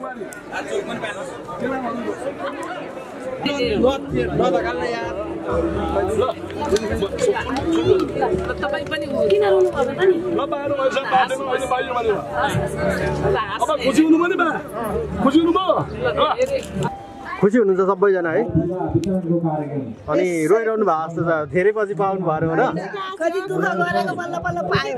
तपाईं पनि किन रुनु भयो त नि ल बाहिर भइसक्यो बाटोमा अहिले बाहिर भनेर अब खुसी हुनु पनि बा खुसी हुनु भयो खुसी हुनुहुन्छ सबैजना है अनि रोइरहनु भएको जस्तो छ धेरै पछि पाउनु भयो र कति दुःख गरेको बल्ल बल्ल पायो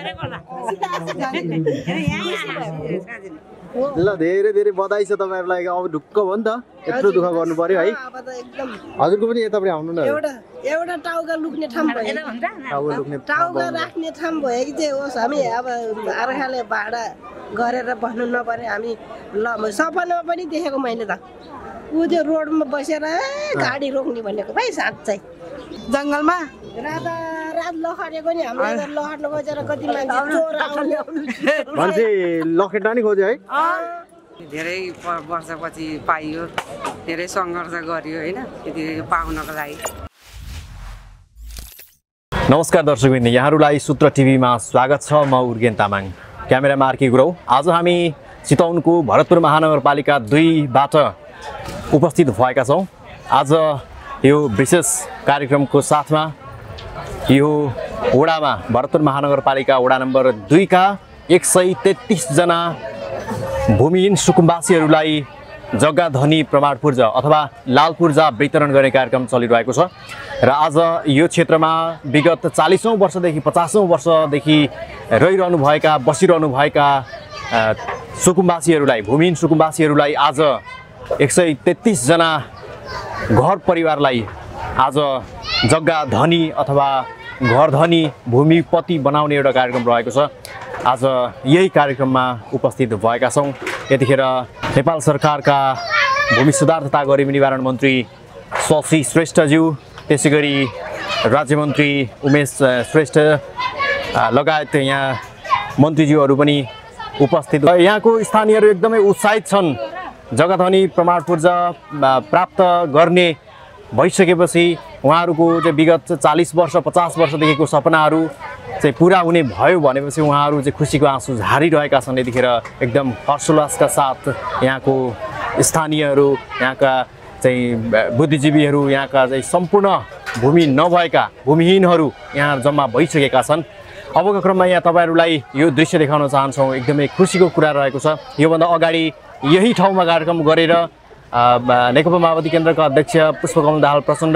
ल धेरै धेरै बधाई छ तपाईहरुलाई अब ढुक्क भयो नि त यत्रो दुःख गर्नु पर्यो है हजुरको पनि यतापट्टि आउनु न एउटा टाउका लुक्ने ठाउँ भयो टाउका राख्ने ठाउँ भयो कि चाहिँ होस् हामी अब अर्खाले भाडा गरेर बस्नु नपरे हामी ल सपनामा पनि देखेको मैले त ऊ त्यो रोडमा बसेर गाडी रोक्ने भनेको भाइ साँच्चै जङ्गलमा रात लखटेको नि हामीले लखट्न खोजेर कति मान्छे चोर मान्छे लखेट्न नि खोज्यो है धेरै वर्षपछि पाइयो धेरै सङ्घर्ष गरियो हैन त्यति पाउनको लागि नमस्कार दर्शकवृन्द यहाँहरूलाई सूत्र टिभीमा स्वागत छ म उर्गेन तामाङ क्यामेरामा आर्की गुरौ आज हामी चितवनको भरतपुर महानगरपालिका 2 बाट उपस्थित भएका छौं आज यो विशेष कार्यक्रमको साथमा यो वडामा भरतपुर महानगरपालिका वडा नम्बर 2 का 133 जना भूमिहीन सुकुम्बासीहरूलाई जग्गा धनी प्रमाणपूर्जा अथवा लाल पूर्जा वितरण गर्ने कार्यक्रम चलिरहेको छ र आज यो क्षेत्रमा विगत 40औं वर्षदेखि 50औं वर्षदेखि रहिरहनु भएका बसिरहनु भएका सुकुम्बासीहरूलाई भूमिहीन सुकुम्बासीहरूलाई आज 133 जना घर परिवारलाई आज जग्गा धनी अथवा घर धनी भूमिपति बनाउने एउटा कार्यक्रम रहेको छ आज यही कार्यक्रममा उपस्थित भएका छौं यतिखेर नेपाल सरकारका भूमि सुधार तथा गरिबी निवारण मन्त्री शशि श्रेष्ठज्यू त्यसैगरी राज्य मन्त्री उमेश श्रेष्ठ लगायत यहाँ मन्त्रीज्यूहरू पनि उपस्थित यहाँको स्थानीयहरू एकदमै उत्साहित छन् जग्गा धनी प्रमाणपूर्जा प्राप्त गर्ने भइसकेपछि उहाँहरूको चाहिँ विगत 40 वर्ष 50 वर्षदेखिको सपनाहरू चाहिँ पुरा हुने भयो भनेपछि उहाँहरू चाहिँ खुसीको आँसु झारिरहेका छन् यतिखेर एकदम हर्षोल्लासका साथ यहाँको स्थानीयहरू यहाँका चाहिँ बुद्धिजीवीहरू यहाँका चाहिँ सम्पूर्ण भूमि नभएका भूमिहीनहरू यहाँ जम्मा भइसकेका छन् अबको क्रममा यहाँ तपाईहरुलाई यो दृश्य देखाउन चाहन्छौं एकदमै खुसीको कुरा रहेको छ योभन्दा अगाडि यही ठाउँमा कार्यक्रम गरेर नेकपा माओवादी केन्द्रका अध्यक्ष पुष्पकमल दाहाल प्रचण्ड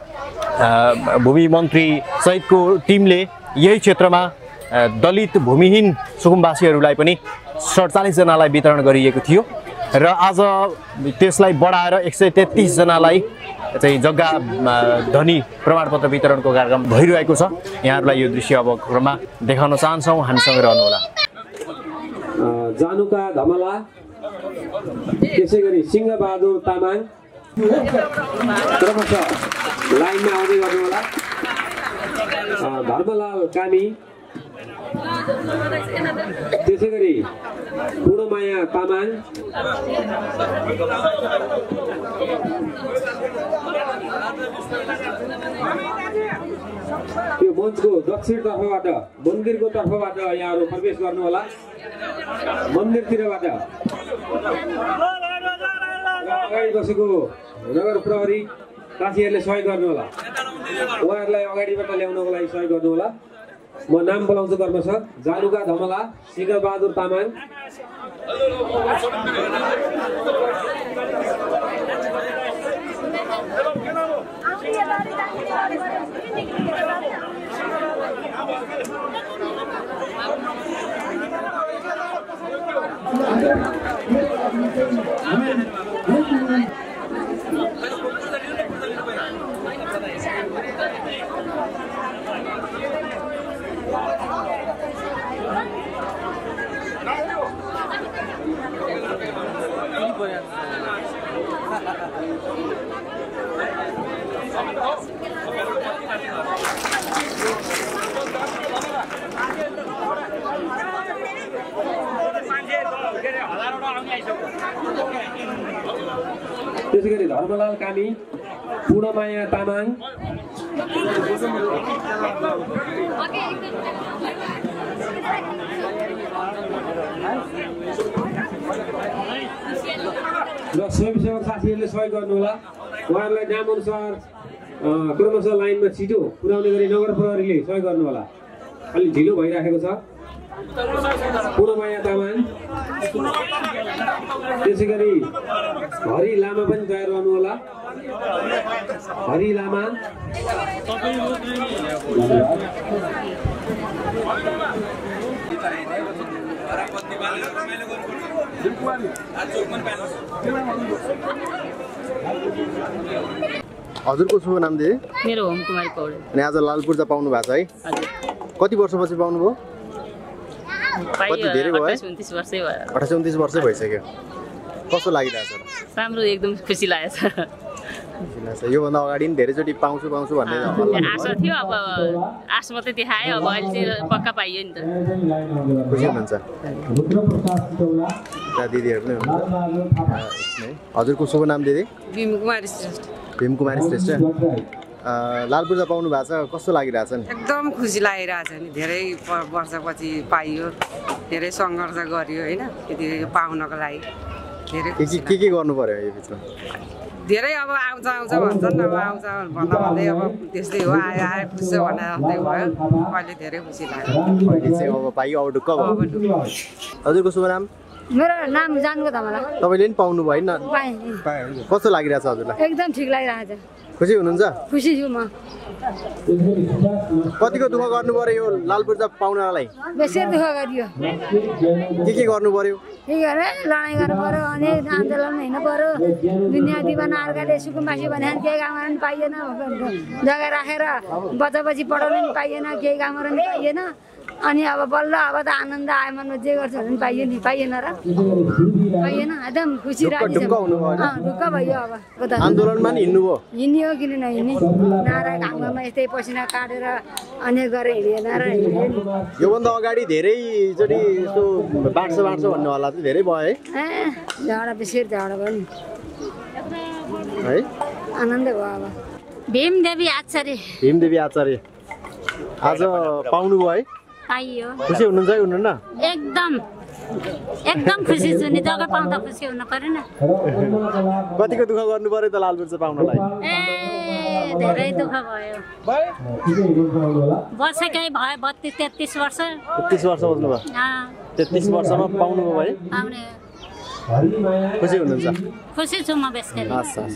भूमि मन्त्री सहितको टिमले यही क्षेत्रमा दलित भूमिहीन सुकुम्बासीहरूलाई पनि 47 जनालाई वितरण गरिएको थियो र आज त्यसलाई बढाएर 133 जनालाई चाहिँ जग्गा धनी प्रमाणपत्र वितरणको कार्यक्रम भइरहेको छ यहाँहरूलाई यो दृश्य अब क्रममा देखाउन चाहन्छौं हामीसँग रहनु होला जानुका धमला त्यसैगरी सिंहबहादुर तामाङ क्रमशः लाइनमा आउँदै गर्नु होला धर्मलाल कामी त्यसैगरी पूर्णमाया तामाङ यो मञ्चको दक्षिण तर्फबाट मन्दिरको तर्फबाट यहाँहरू प्रवेश गर्नु होला मन्दिरतिरबाट अगाडि बसेको नगर प्रहरी साथीहरूले सहयोग गर्नु होला उहाँहरूलाई अगाडिबाट ल्याउनको लागि सहयोग गर्नु होला म नाम बोलाउँछु कर्मशः जानुका धमला सिंहबहादुर तामाङ त्यसैगरी धर्मलाल कामी पूर्णमाया तामाङ र स्वयंसेवक साथीहरूले सहयोग गर्नु होला उहाँहरूलाई नामअनुसार क्रमशः लाइनमा छिटो पुर्याउने गरी नगर प्रहरीले सहयोग गर्नु होला अलि ढिलो भइराखेको छ पूर्णमाया तामाङ त्यसै गरी हरि लामा पनि तयार रहनु होला हरि लामा हजुरको शुभ नाम दिदी मेरो होम कुमारी पौडेल अनि आज लाल पूर्जा पाउनु भएको छ है कति वर्षपछि पाउनुभयो पाइयो धेरै भयो 28-29 वर्षै भयो 28-29 वर्षै भइसक्यो कस्तो लागिरहेछ राम्रो एकदम खुसी लागेछ योभन्दा अगाडि नि धेरैचोटि पाउँछु भन्ने आशा थियो अब आश मात्रै देखायो अब अहिले चाहिँ पक्का पाइयो नि त खुसी हुनुहुन्छ दिदीहरू नै हजुरको शुभ नाम दिदी भीमकुमारी श्रेष्ठ भीमकुमारी श्रेष्ठ लाल पूर्जा पाउनु भएको छ कस्तो लागिरहेछ नि एकदम खुसी लागिरहेछ नि धेरै वर्षपछि पाइयो धेरै सङ्घर्ष गरियो होइन यति पाउनको लागि धेरै के गर्नु पर्यो यो भित्र धेरै अब आउँछ भन्छन् अब आउँछ भन्दा भन्दै अब त्यस्तै हो आयो खुसी भनेर भन्दै भयो अहिले धेरै खुसी लाग्यो अहिले चाहिँ अब पाइयो अब ढुक्क भयो हजुरको शुभ नाम मेरो नाम जानको धमला तपाईँले नि पाउनु भयो नि कस्तो लागिरहेछ हजुरलाई एकदम ठिक लागिरहेछ खुसी हुनुहुन्छ खुसी छु म कतिको दुःख गर्नु पर्यो यो लाल पूर्जा पाउनलाई बेसी दुःख गरियो के गर्नु पर्यो के गरे लडाइँ गर्नु पर्यो अनेक आन्दोलन हिँड्नु पर्यो दुनियाँ दिवाना अर्काले सुकुम्बासी भने केही कामहरू पनि पाइएन जग्गा राखेर बच्चापछि पढाउनु पनि पाइएन केही कामहरू पनि पाइएन अनि अब बल्ल अब त आनन्द आयो मनमा जे गर्छ भने पाइयो नि पाइएन र पाइएन एकदम खुसी ढुक्क भयो अब आन्दोलनमा नि हिँड्नुभयो हिँड्यो किन नहिँड्ने नारा घाममा यस्तै पसिना काटेर अनेक गरेर हिँडेन र योभन्दा अगाडि धेरैचोटि यस्तो बाँड्छ भन्ने होला चाहिँ धेरै भयो है झगडा बेसी झगडा भयो नि है आनन्द भयो अब भीमदेवी आचार्य आज पाउनु भयो है पाइयो खुसी हुनुहुन्छ कि हुनुहुन्न एकदम खुसी छु नि जग्गा पाउँदा खुसी हुनु पर्यो नि कतिको दुःख गर्नु पर्यो त लाल पूर्जा पाउनलाई धेरै दुःख भयो बसेकै भयो 32-33 वर्ष 33 वर्ष बस्नुभयो 33 वर्षमा पाउनुभयो है खुसी हुनुहुन्छ खुसी छु म बेसरी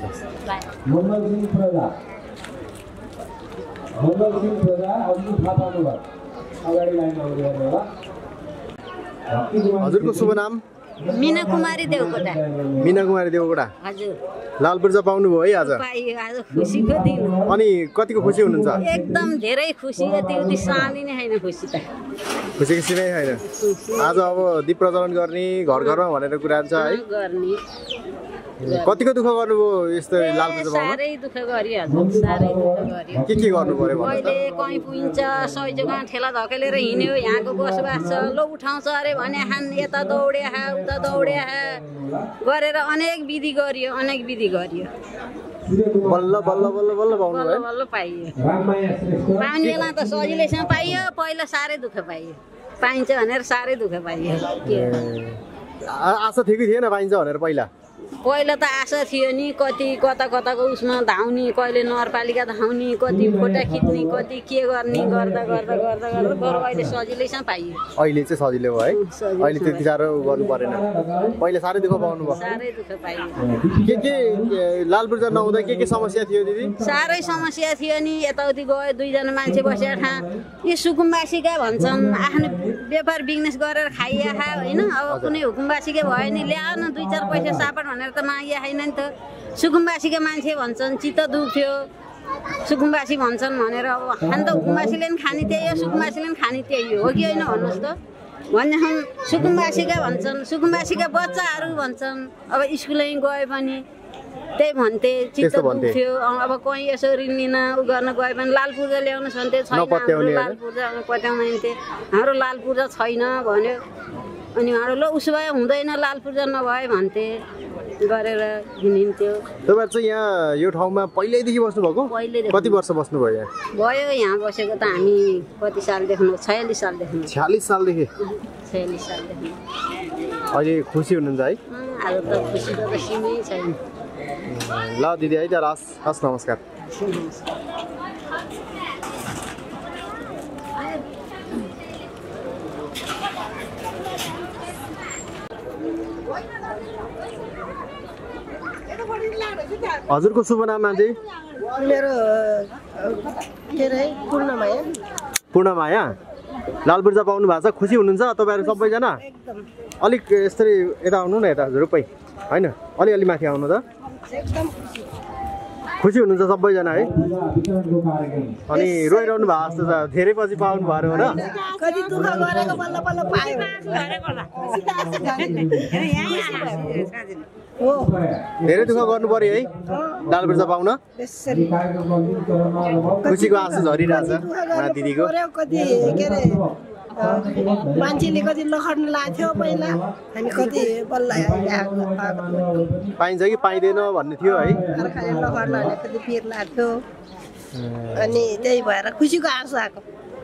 हजुरको शुभ नाम मीना कुमारी देवकोटा हजुर लाल पूर्जा पाउनुभयो है आज पाइयो आज खुसीको दिन अनि कतिको खुसी हुनुहुन्छ एकदम धेरै खुसी यति सानी नै हैन खुसी त खुसी नै छैन आज अब दीप प्रज्वलन गर्ने घरमा भनेर कुरा छ है गर्ने कतिको दुःख गर्नुभयो यस्तो लाल पूर्जा पाउन सारै दुःख गरियो सारै दुःख गरियो के गर्नु पर्यो अहिले कहीँ पुगिन्छ सय जग्गा ठेला धकेलेर हिँड्यो यहाँको बसोबास छ लो उठाउँछ अरे भने हान यता दौड्या उता दौड्या गरेर अनेक विधि गरियो बल्ल पाइयो पाउने बेला त सजिलैसँग पाइयो पहिला साह्रै दुःख पाइयो पाइन्छ भनेर साह्रै दुःख पाइयो आशा थियो कि थिएन पाइन्छ भनेर पहिला त आशा थियो नि कति कताको उसमा धाउने कहिले नगरपालिका धाउने कति फोटा खिच्ने कति के गर्ने गर्दा बरु अहिले सजिलैसँग पाइयो अहिले चाहिँ सजिलो भयो है अहिले त्यति साह्रो गर्नु परेन पहिला साह्रै दुःख पाउनु भयो साह्रै दुःख पाइयो के लाल पूर्जा नहुँदा के समस्या थियो दिदी साह्रै समस्या थियो नि यताउति गयो दुईजना मान्छे बसेर यी सुकुम्बासीका भन्छन् आफ्नो व्यापार बिजनेस गरेर खाइया होइन अब कुनै हुकुमबासीकै भयो नि ल्याउ न 2-4 पैसा सापट भनेर त मागिया छैन नि त सुकुम्बासीका मान्छे भन्छन् चित्त दुख्थ्यो सुकुम्बासी भन्छन् भनेर अब खान त हुकुम्बासीले पनि खाने त्यही हो सुकुम्बासीले पनि खाने त्यही हो कि होइन भन्नुहोस् त भन्ने सुकुम्बासीका भन्छन् सुकुम्बासीका बच्चाहरू भन्छन् अब स्कुलै गए पनि त्यही भन्थे चित्त दुख्थ्यो अब कहीँ यसो रिन्दिन उ गर्न गए पनि लाल पूर्जा ल्याउनु भन्थे छैन लाल पूर्जा पत्याउँदैन्थे हाम्रो लाल पूर्जा छैन भन्यो अनि उहाँहरू ल उसो भए हुँदैन लाल पूर्जा नभए भन्थे गरेर हिँड्थ्यो तपाईहरु चाहिँ यहाँ यो ठाउँमा पहिल्यैदेखि बस्नु भएको कति वर्ष बस्नु भयो यहाँ भयो यहाँ बसेको त हामी कति सालदेखि 46 सालदेखि 46 सालदेखि 46 सालदेखि अहिले खुसी हुनुहुन्छ है? आज त खुसी त सीमै छैन। ल दिदी है त हस् नमस्कार। हजुरको शुभ नाम मान्छे? मेरो के अरे पूर्णमाया। पूर्णमाया लाल पूर्जा पाउनु भएको छ, खुसी हुनुहुन्छ तपाईँहरू सबैजना? अलिक यसरी यता आउनु न, यता रुपै होइन अलिअलि माथि आउनु त। खुसी हुनुहुन्छ सबैजना है? अनि रोइरहनु भएको जस्तो छ, धेरै पछि पाउनु भयो र? कति दुःख गरेको बल्ल बल्ल पायो। धेरै दुःख गर्नु पर्यो है लाल पूर्जा पाउन? खुसीको आँसु झरिरहेछ दिदीको। कति के अरे मान्छेले कति लखड्नु लाग्थ्यो पहिला, हामी कति बल्ल पाइन्छ कि पाइँदैन भन्ने थियो है? अर्काले लखड्नु भने कति पिर लाग्थ्यो, अनि त्यही भएर खुसीको आँसु आएको।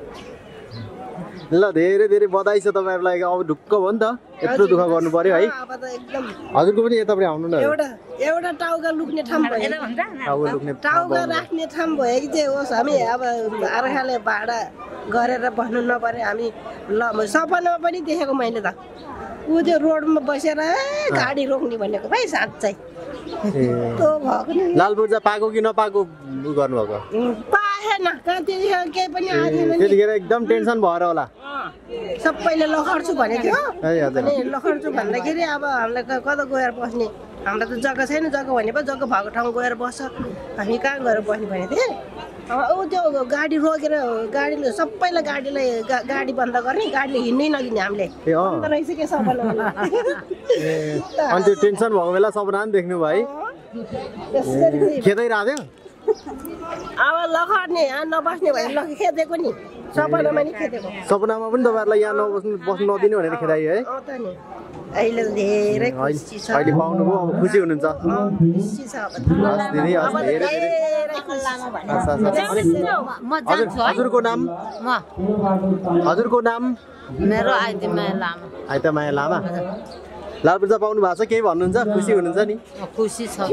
ल धेरै धेरै बधाई छ तपाईँहरूलाई। अब ढुक्क भयो नि त, यत्रो दुःख गर्नु पर्यो है? हजुरको पनि यतापट्टि आउनु न। एउटा टाउका लुक्ने ठाउँ भयो, टाउका राख्ने ठाउँ भयो कि चाहिँ होस्। हामी अब अर्काले भाडा गरेर बस्नु नपरे हामी सपनामा पनि देखेको मैले त। ऊ त्यो रोडमा बसेर गाडी रोक्ने भनेको भाइ साँच्चै लाल पूर्जा पाएको कि नपाएको गर्नुभएको? पाएन, त्यतिखेर केही पनि आएन। त्यतिखेर एकदम टेन्सन भएर होला। सबैले लखड्छु भनेको थियो, अनि लखड्छु भन्दाखेरि अब हामीलाई कता गएर बस्ने, हामीलाई त जग्गा छैन। जग्गा भने पो जग्गा भएको ठाउँ गएर बस्छ, हामी कहाँ गएर बस्ने भनेको थिएँ। अब त्यो गाडी रोकेर गाडीले सबैलाई गाडी बन्द गर्ने, गाडीले हिँड्नै नदिने हामीले रहेछ के सपना। अनि त्यो टेन्सन भएको बेला सपना पनि देख्नु भयो है? खेदाइरहेको थियो? अब लखड्ने नबस्ने भयो, खेदेको नि सपनामा नि खेदेको। सपनामा पनि तपाईँहरूलाई यहाँ बस्नु नदिने भनेर खेदाइयो है? अहिले धेरै खुसी छ। अहिले पाउनुभयो, अब खुसी हुनुहुन्छ? खुसी छ दिदी हजुरको नाम? हजुरको नाम? मेरो आइतमाया लामा। आइतमाया लामा। लाल पूर्जा पाउनु भएको छ, केही भन्नुहुन्छ? खुसी हुनुहुन्छ नि? खुसी छ।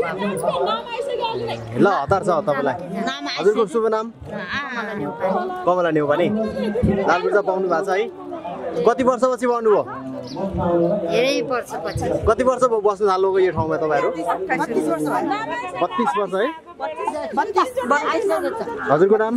ल हतार छ तपाईँलाई। हजुरको शुभ नाम? कमला नेउपाने। लाल पूर्जा पाउनु भएको छ है? कति वर्षपछि पाउनुभयो? कति वर्ष भयो बस्नु थाल्नुभयो यो ठाउँमा तपाईँहरू? 32 वर्ष है? हजुरको नाम?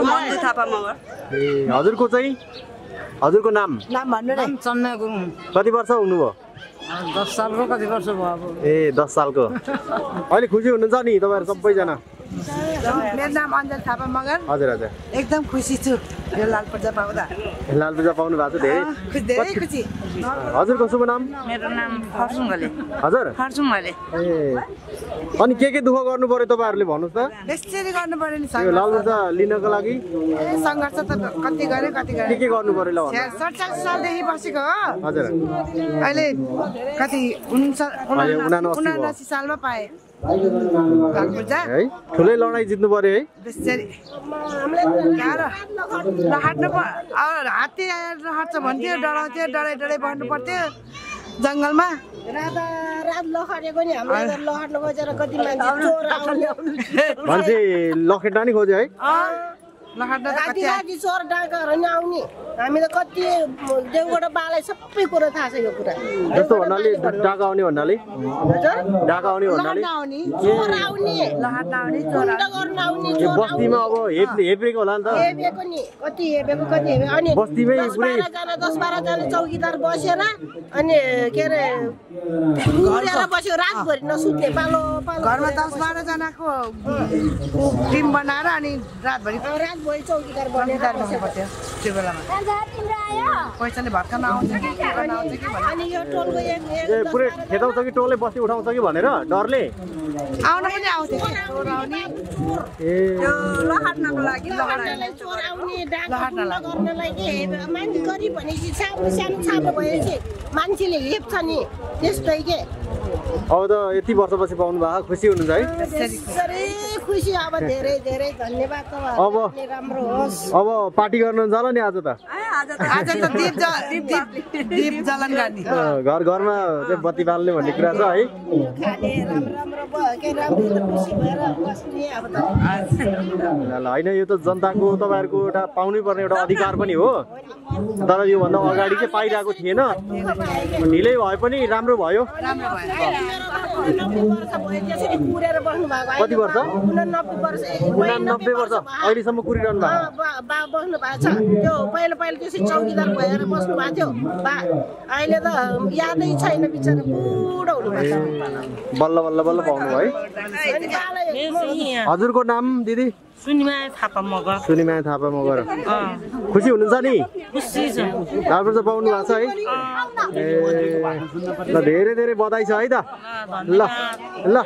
ए हजुरको चाहिँ? हजुरको नाम? चन्द्र गुरुङ। कति वर्ष हुनुभयो? 10 सालको। कति वर्ष भयो? ए 10 सालको। अहिले खुसी हुनुहुन्छ नि तपाईँहरू सबैजना? मेरो नाम अञ्जल थापा मगर। हजुर हजुर। एकदम खुसी छु यो लाल पूर्जा पाउँदा। लाल पूर्जा पाउनु भएको छ, धेरै खुसी। हजुरको शुभ नाम? मेरो नाम फर्सुङ घले। हजुर फर्सुङ घले। ए अनि के दुःख गर्नु पर्यो तपाईँहरूले भन्नुहोस् त? यसरी गर्नु पर्यो नि यो लाल पूर्जा लिनको लागि? सङ्घर्ष त कति गरे के गर्नु पर्यो ल? 47 सालदेखि बसेको हो। हजुर। अहिले कति 79 सालमा पाएँ लाल पूर्जा है। ठुलै लडाइँ जित्नु पर्यो है? हाट्नु हात्ती आएर हाट्छ भन्थ्यो, डराउँथ्यो, डराइ बस्नु पर्थ्यो जङ्गलमा। रात लखडेको नि हामीले लखड्नु खोजेर कति मान्छे लखेट्न नि खोज्यो है? राति चोर डाकाहरू नि आउने, हामी त कति देउबाट बालै सबै कुरो थाहा छ यो कुरा। जस्तो भन्नाले डाका आउने भन्नाले? डाका आउने भन्नाले? चोर आउने, चोर आउने, बस्तीमा अब हेपेको होला नि त? हेपेको नि, कति हेपेको अनि 10-12 जना चौकीदार बसेर अनि के अरे घुरेर बस्यो रातभरि नसुत्ने। पालो घरमा 10-12 जनाको टिम बनाएर अनि रातभरि चौकीदार बनेर बस्नुपर्थ्यो त्यो बेलामा। पैसाले भर्खर आउँछ कि के गर्न आउँछ कि भन्ने। अनि यो टोलको पुरै खेदाउँछ कि टोलले बस्ती उठाउँछ कि भनेर डरले आउन पनि आउँथ्यो चोर आउने। त्यो लहर्नको लागि चोर आउने, डाका गर्नलाई के मान्छे गरिब भनेपछि सानो छाप्रो भएपछि मान्छेले हेप्छ नि त्यस्तै के। अब त यति वर्षपछि पाउनु भएको, खुसी हुनुहुन्छ है? त्यसरी खुसी अब धेरै धेरै धन्यवाद अब राम्रो होस् अब पार्टी गर्न जाला नि आज त आज त दीप जलन गर्ने घर घरमा चाहिँ बत्ती बाल्ने भन्ने कुरा छ है खाने राम्रो भयो राम्रो खुसी भएर बस्ने अब त होइन यो त जनताको तपाईँहरूको एउटा पाउनै पर्ने एउटा अधिकार पनि हो तर योभन्दा अगाडि चाहिँ पाइरहेको थिएन ढिलै भए पनि राम्रो भयो कति वर्ष 89 वर्ष अहिलेसम्म कुरिरहनु बा बस्नु भएको छ त्यो पहिला त्यसै चौकीदार भएर बस्नु भएको थियो बा अहिले त यादै छैन बिचरा बुढो हुनुभएको छ बल्ल बल्ल बल्ल पाउनु भयो हजुरको नाम दिदी सुनिमाया थापा मगर खुसी हुनुहुन्छ नि खुसी छ लालपुर्जा पाउनु भएको छ है ल धेरै धेरै बधाई छ है त ल ल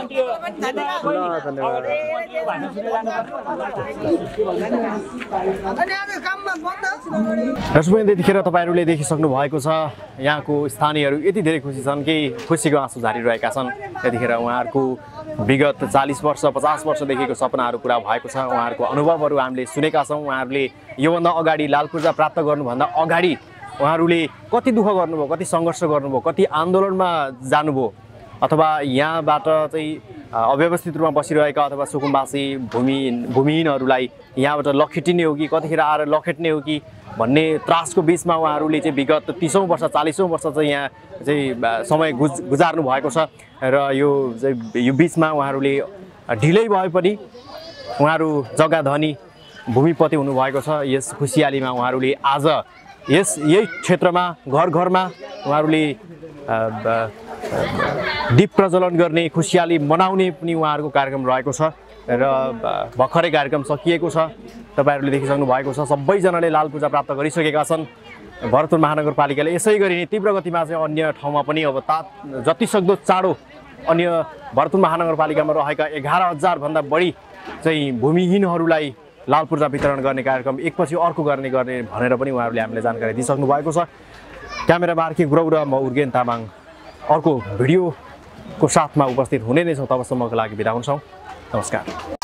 दर्शक त्यतिखेर तपाईँहरूले देखिसक्नु भएको छ यहाँको स्थानीयहरू यति धेरै खुसी छन् कि खुसीको आँसु झारिरहेका छन् त्यतिखेर उहाँहरूको विगत 40 वर्ष 50 वर्षदेखिको सपनाहरू पुरा भएको छ उहाँहरूको अनुभवहरू हामीले सुनेका छौँ उहाँहरूले योभन्दा अगाडि लालपुर्जा प्राप्त गर्नुभन्दा अगाडि उहाँहरूले कति दुःख गर्नुभयो कति सङ्घर्ष गर्नुभयो कति आन्दोलनमा जानुभयो अथवा यहाँबाट चाहिँ अव्यवस्थित रूपमा बसिरहेका अथवा सुकुम्बासी भूमिहीनहरूलाई यहाँबाट लखेटिने हो कि कतिखेर आएर लखेट्ने हो कि भन्ने त्रासको बिचमा उहाँहरूले चाहिँ विगत 30औं वर्ष 40औं वर्ष चाहिँ यहाँ चाहिँ समय गुजार्नु भएको छ र यो बिचमा उहाँहरूले ढिलै भए पनि उहाँहरू जग्गा धनी भूमिपति हुनुभएको छ यस खुसियालीमा उहाँहरूले आज यही क्षेत्रमा घर घरमा उहाँहरूले दीप प्रज्वलन गर्ने खुसियाली मनाउने पनि उहाँहरूको कार्यक्रम रहेको छ र भर्खरै कार्यक्रम सकिएको छ तपाईहरुले देखिसक्नु भएको छ सबैजनाले लालपूजा प्राप्त गरिसकेका छन् भरतपुर महानगरपालिकाले यसै गरी नै तीव्र गतिमा चाहिँ अन्य ठाउँमा पनि अब जति सक्दो चाँडो अन्य भरतपुर महानगरपालिकामा रहेका 11,000 भन्दा बढी चाहिँ भूमिहीनहरूलाई लालपूजा वितरण गर्ने कार्यक्रम एकपछि अर्को गर्ने भनेर पनि उहाँहरूले हामीले जानकारी दिइसक्नु भएको छ। क्यामेरामा आर्के गुरौ र म उर्गेन तामाङ अर्को भिडियोको साथमा उपस्थित हुने नै छौँ। तबसम्मको लागि बिदा हुन्छौँ। नमस्कार।